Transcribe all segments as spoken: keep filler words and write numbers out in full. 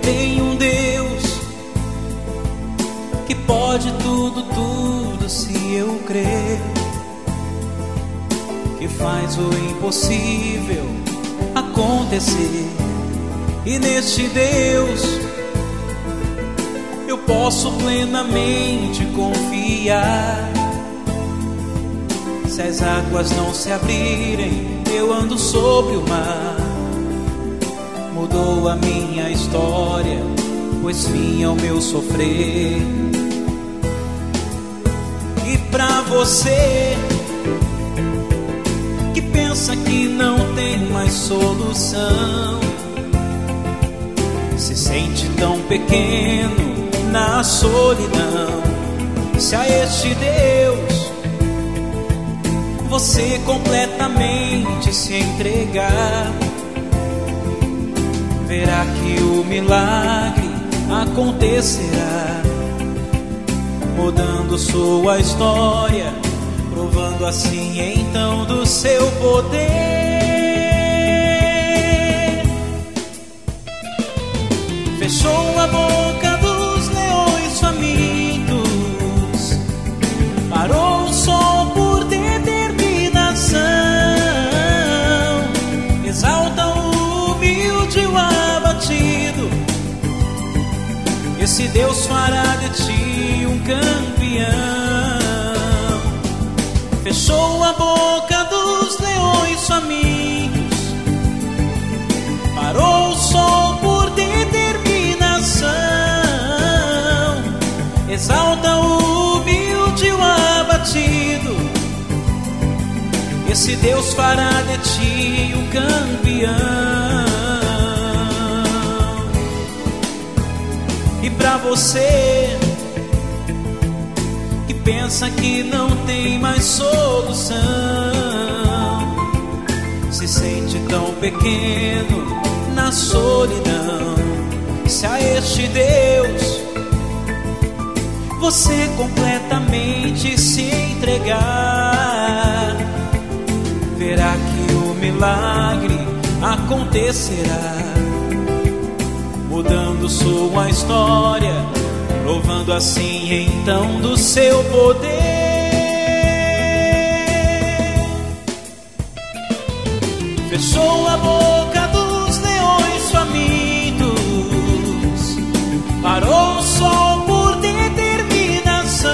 tem um Deus que pode tudo, tudo se eu crer, que faz o impossível acontecer. E neste Deus eu posso plenamente confiar. Se as águas não se abrirem, eu ando sobre o mar. Mudou a minha história, pois fim ao meu sofrer. E pra você que pensa que não tem mais solução, se sente tão pequeno na solidão, se a este Deus você completamente se entregar, verá que o milagre acontecerá, mudando sua história, provando assim então do seu poder. Fechou a boca dos leões famintos, parou o sol por determinação, exalta o humilde e o abatido. Esse Deus fará de ti um campeão. Fechou a boca dos leões famintos, parou o sol por determinação, exalta o humilde e o abatido. Esse Deus fará de ti um campeão. E pra você que pensa que não tem mais solução, se sente tão pequeno na solidão, se a este Deus você completamente se entregar, verá que o milagre acontecerá, mudando sua história, provando assim então do seu poder. Fechou a boca dos leões famintos, parou o sol por determinação,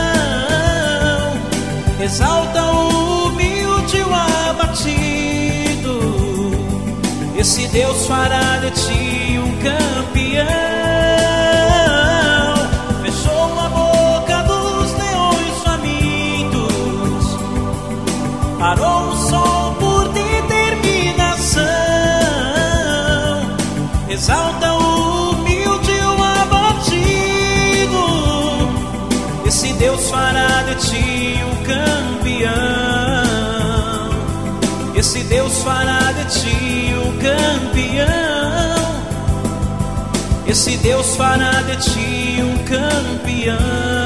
exalta o humilde e o abatido. Esse Deus fará de ti um campeão. Fechou a boca dos leões famintos, parou o sol por determinação, exalta o humilde e o abatido. Esse Deus fará de ti um campeão. Esse Deus fará de ti um campeão. Esse Deus fará de ti um campeão.